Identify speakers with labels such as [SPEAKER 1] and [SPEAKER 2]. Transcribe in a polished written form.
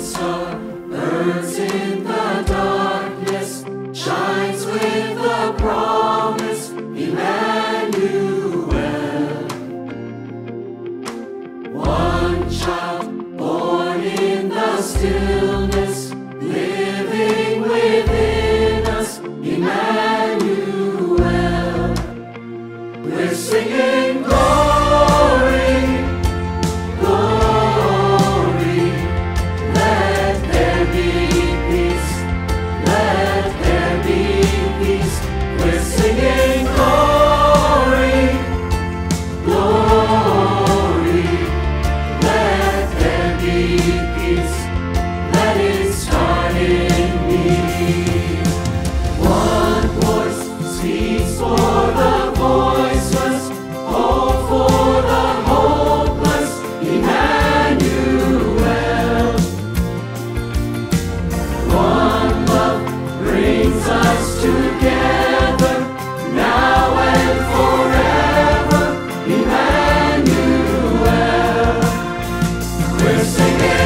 [SPEAKER 1] star burns in the darkness, shines with the promise, Emmanuel. One child born in the stillness, living within us, Emmanuel. We're singing glory, glory. Let there be peace, let there be peace. We're singing glory, glory. Let there be peace, let it start in me. One voice speaks for the voiceless, hope for the hopeless, Emmanuel. One love brings us together, now and forever, Emmanuel. We're singing